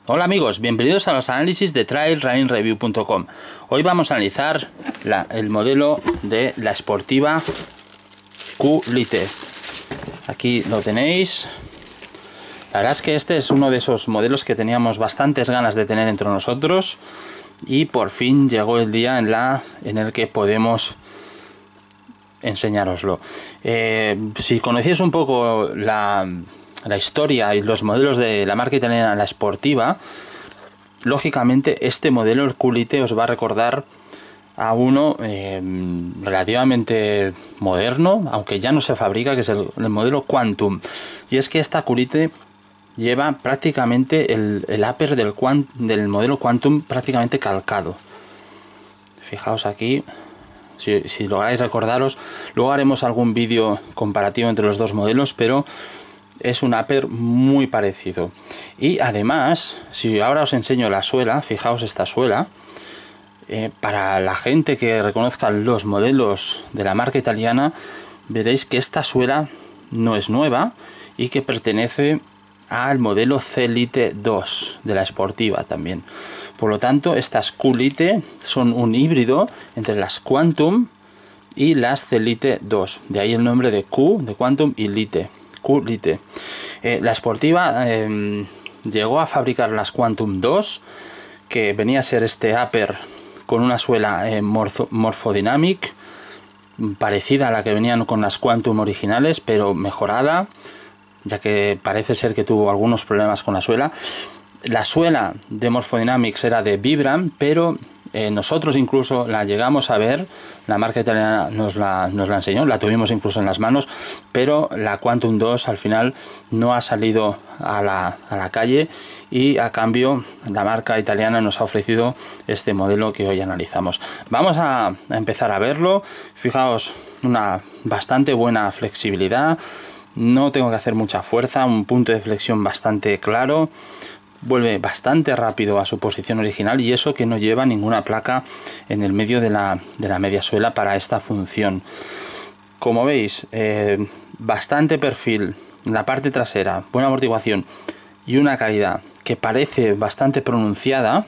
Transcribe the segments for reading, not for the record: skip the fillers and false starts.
Hola amigos, bienvenidos a los análisis de trailrunningreview.com. Hoy vamos a analizar el modelo de la Sportiva Q-Lite. Aquí lo tenéis. La verdad es que este es uno de esos modelos que teníamos bastantes ganas de tener entre nosotros y por fin llegó el día en el que podemos enseñároslo. Si conocéis un poco la historia y los modelos de la marca italiana, la Sportiva, lógicamente este modelo, el Q-Lite, os va a recordar a uno relativamente moderno, aunque ya no se fabrica, que es el modelo Quantum. Y es que esta Q-Lite lleva prácticamente el upper del modelo Quantum prácticamente calcado. Fijaos aquí. Si lográis recordaros, luego haremos algún vídeo comparativo entre los dos modelos, pero es un upper muy parecido. Y además, si ahora os enseño la suela, fijaos esta suela, para la gente que reconozca los modelos de la marca italiana, veréis que esta suela no es nueva y que pertenece al modelo C-Lite 2 de la Sportiva también. Por lo tanto, estas Q-Lite son un híbrido entre las Quantum y las C-Lite 2. De ahí el nombre de Q, de Quantum, y Lite. Q-Lite. La Sportiva llegó a fabricar las Quantum 2, que venía a ser este upper con una suela Morphodynamic, parecida a la que venían con las Quantum originales, pero mejorada, ya que parece ser que tuvo algunos problemas con la suela. La suela de Morphodynamics era de Vibram, pero nosotros incluso la llegamos a ver, la marca italiana nos la enseñó, la tuvimos incluso en las manos, pero la Quantum 2 al final no ha salido a la calle y a cambio la marca italiana nos ha ofrecido este modelo que hoy analizamos. Vamos a empezar a verlo. Fijaos, una bastante buena flexibilidad, no tengo que hacer mucha fuerza, un punto de flexión bastante claro. Vuelve bastante rápido a su posición original, y eso que no lleva ninguna placa en el medio de la media suela para esta función. Como veis, bastante perfil en la parte trasera, buena amortiguación y una caída que parece bastante pronunciada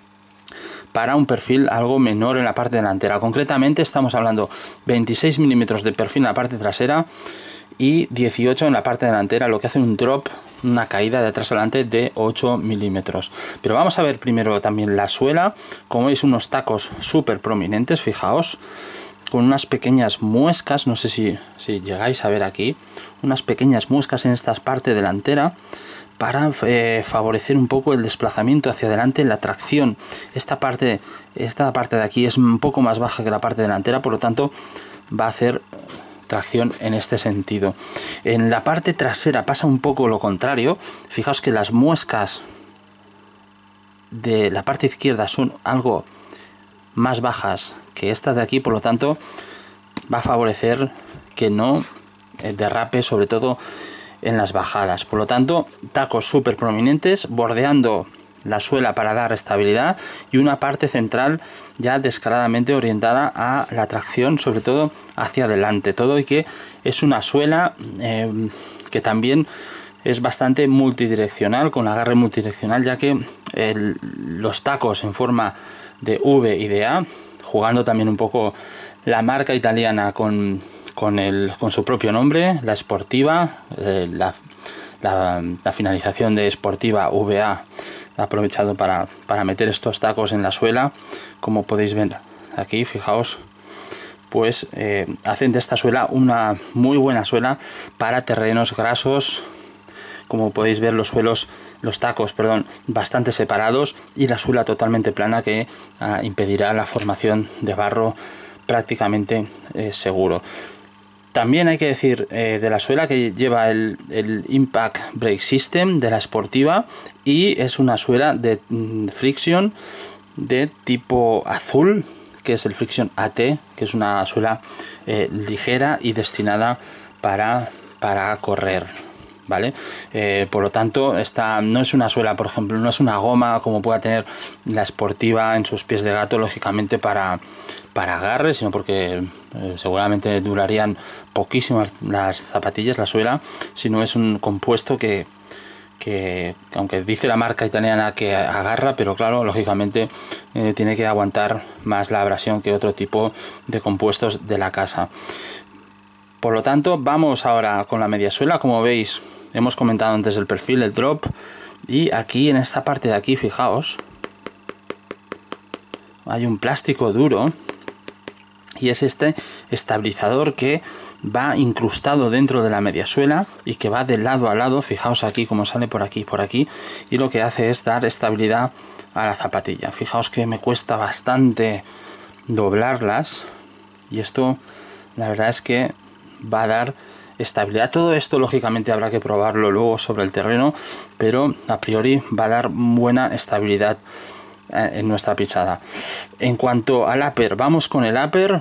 para un perfil algo menor en la parte delantera. Concretamente estamos hablando 26 milímetros de perfil en la parte trasera y 18 en la parte delantera, lo que hace un drop, una caída de atrás adelante de 8 milímetros. Pero vamos a ver primero también la suela. Como veis, unos tacos súper prominentes, fijaos, con unas pequeñas muescas, no sé si llegáis a ver aquí, unas pequeñas muescas en esta parte delantera para favorecer un poco el desplazamiento hacia adelante, la tracción. Esta parte de aquí es un poco más baja que la parte delantera, por lo tanto va a hacer tracción en este sentido. En la parte trasera pasa un poco lo contrario. Fijaos que las muescas de la parte izquierda son algo más bajas que estas de aquí, por lo tanto va a favorecer que no derrape, sobre todo en las bajadas. Por lo tanto, tacos súper prominentes bordeando la suela para dar estabilidad y una parte central ya descaradamente orientada a la tracción, sobre todo hacia adelante. Todo y que es una suela que también es bastante multidireccional, con agarre multidireccional, ya que los tacos en forma de V y de A, jugando también un poco la marca italiana con su propio nombre, la Sportiva, la finalización de Sportiva VA, aprovechado para meter estos tacos en la suela. Como podéis ver aquí, fijaos, pues hacen de esta suela una muy buena suela para terrenos grasos. Como podéis ver, los tacos, bastante separados, y la suela totalmente plana, que impedirá la formación de barro prácticamente seguro. También hay que decir de la suela que lleva el Impact Brake System de la Sportiva, y es una suela de Friction de tipo azul, que es el Friction AT, que es una suela ligera y destinada para correr, ¿vale? Por lo tanto, esta no es una suela, por ejemplo, no es una goma como pueda tener la Sportiva en sus pies de gato, lógicamente para agarre, sino porque seguramente durarían poquísimo las zapatillas, la suela, sino es un compuesto que que aunque dice la marca italiana que agarra, pero claro, lógicamente tiene que aguantar más la abrasión que otro tipo de compuestos de la casa. Por lo tanto, vamos ahora con la mediasuela. Como veis, hemos comentado antes el perfil, el drop, y aquí en esta parte de aquí, fijaos, hay un plástico duro y es este estabilizador que va incrustado dentro de la mediasuela y que va de lado a lado. Fijaos aquí como sale por aquí, y lo que hace es dar estabilidad a la zapatilla. Fijaos que me cuesta bastante doblarlas y esto la verdad es que va a dar estabilidad. Todo esto lógicamente habrá que probarlo luego sobre el terreno, pero a priori va a dar buena estabilidad en nuestra pisada. En cuanto al upper, vamos con el upper.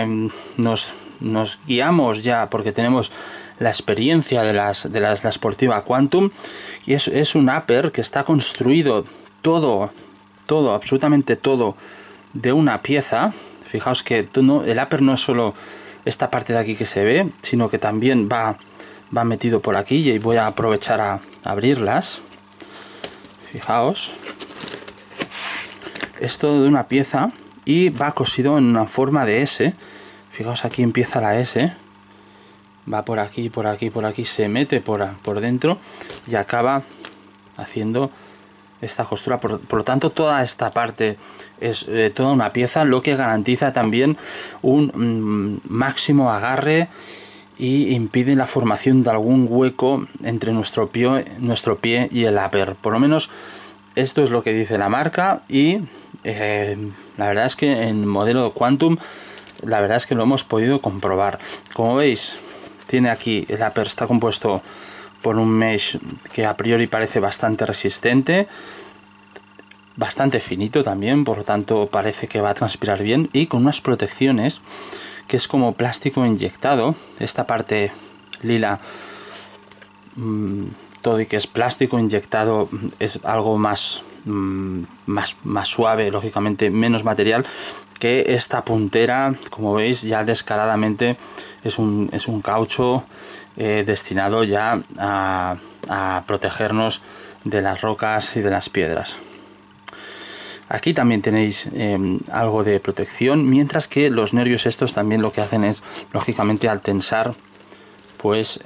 Nos guiamos ya porque tenemos la experiencia de la Sportiva Quantum, y es un upper que está construido todo, absolutamente todo, de una pieza. Fijaos que el upper no es solo esta parte de aquí que se ve, sino que también va metido por aquí, y voy a aprovechar a abrirlas. Fijaos, es todo de una pieza y va cosido en una forma de S. Fijaos, aquí empieza la S, va por aquí, por aquí, por aquí, se mete por dentro y acaba haciendo esta costura. Por lo tanto, toda esta parte es toda una pieza, lo que garantiza también un máximo agarre y impide la formación de algún hueco entre nuestro pie y el upper. Por lo menos esto es lo que dice la marca, y la verdad es que en modelo Quantum, la verdad es que lo hemos podido comprobar. Como veis, tiene aquí el upper, está compuesto por un mesh que a priori parece bastante resistente, bastante finito también, por lo tanto parece que va a transpirar bien, y con unas protecciones que es como plástico inyectado. Esta parte lila, todo y que es plástico inyectado, es algo más suave, lógicamente menos material que esta puntera. Como veis, ya descaradamente es un caucho destinado ya a protegernos de las rocas y de las piedras. Aquí también tenéis algo de protección, mientras que los nervios estos también lo que hacen es, lógicamente, al tensar, pues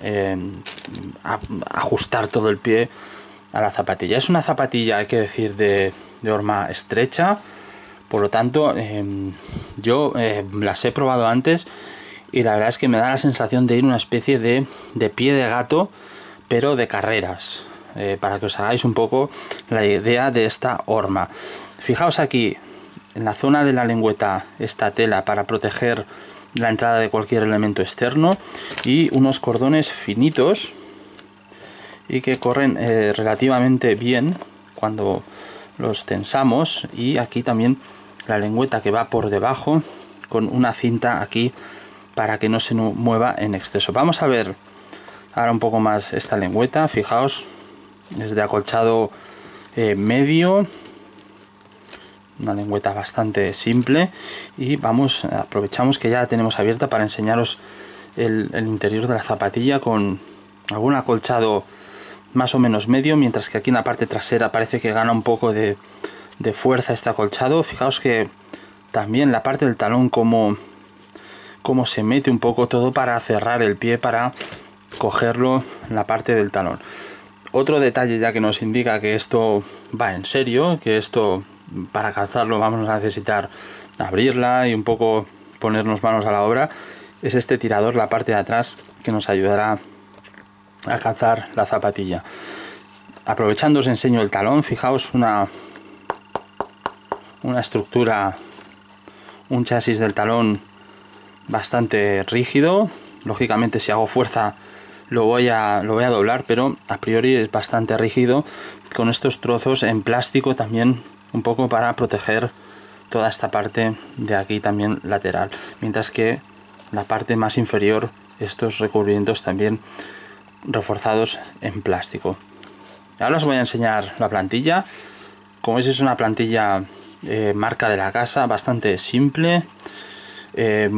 ajustar todo el pie a la zapatilla. Es una zapatilla, hay que decir, de horma estrecha. Por lo tanto, yo las he probado antes y la verdad es que me da la sensación de ir una especie de pie de gato, pero de carreras, para que os hagáis un poco la idea de esta horma. Fijaos aquí en la zona de la lengüeta, esta tela para proteger la entrada de cualquier elemento externo, y unos cordones finitos y que corren relativamente bien cuando los tensamos. Y aquí también la lengüeta que va por debajo con una cinta aquí para que no se mueva en exceso. Vamos a ver ahora un poco más esta lengüeta. Fijaos, es de acolchado medio, una lengüeta bastante simple, y aprovechamos que ya la tenemos abierta para enseñaros el interior de la zapatilla con algún acolchado más o menos medio, mientras que aquí en la parte trasera parece que gana un poco de fuerza este acolchado. Fijaos que también la parte del talón como se mete un poco todo para cerrar el pie, para cogerlo en la parte del talón. Otro detalle ya que nos indica que esto va en serio, que esto para calzarlo vamos a necesitar abrirla y un poco ponernos manos a la obra, es este tirador, la parte de atrás, que nos ayudará a calzar la zapatilla. Aprovechando os enseño el talón. Fijaos, una estructura, un chasis del talón bastante rígido. Lógicamente, si hago fuerza lo voy a doblar, pero a priori es bastante rígido, con estos trozos en plástico también un poco para proteger toda esta parte de aquí también lateral, mientras que la parte más inferior, estos recubrimientos también reforzados en plástico. Ahora os voy a enseñar la plantilla. Como veis, es una plantilla marca de la casa, bastante simple,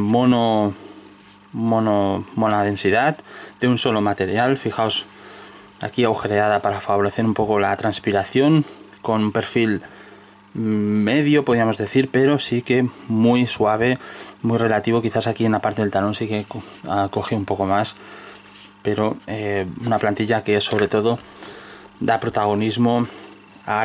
mona densidad, de un solo material. Fijaos aquí agujereada para favorecer un poco la transpiración, con un perfil medio podríamos decir, pero sí que muy suave, muy relativo. Quizás aquí en la parte del talón sí que coge un poco más, pero una plantilla que sobre todo da protagonismo a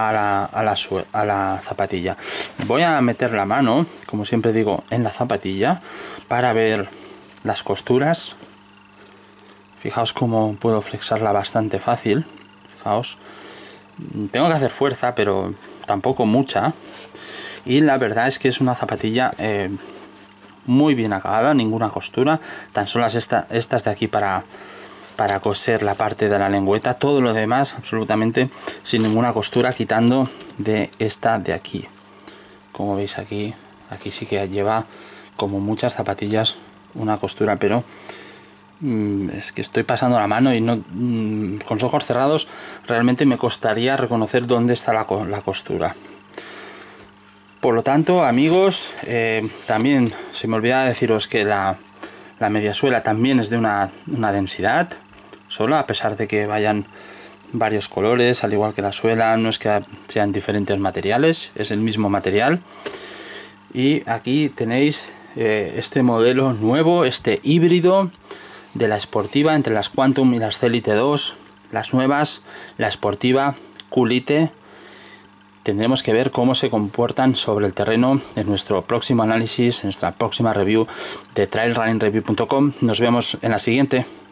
la zapatilla. Voy a meter la mano, como siempre digo, en la zapatilla para ver las costuras. Fijaos cómo puedo flexarla bastante fácil. Fijaos, tengo que hacer fuerza, pero tampoco mucha. Y la verdad es que es una zapatilla muy bien acabada, ninguna costura. Tan solo estas de aquí para coser la parte de la lengüeta. Todo lo demás absolutamente sin ninguna costura, quitando de esta de aquí. Como veis aquí sí que lleva, como muchas zapatillas, una costura, pero es que estoy pasando la mano y no, con los ojos cerrados realmente me costaría reconocer dónde está la costura. Por lo tanto, amigos, también se me olvidaba deciros que la mediasuela también es de una densidad sola, a pesar de que vayan varios colores, al igual que la suela. No es que sean diferentes materiales, es el mismo material. Y aquí tenéis este modelo nuevo, este híbrido de la esportiva entre las Quantum y las Celite 2, las nuevas, la esportiva Q-Lite. Tendremos que ver cómo se comportan sobre el terreno en nuestro próximo análisis, en nuestra próxima review de trailrunningreview.com. Nos vemos en la siguiente.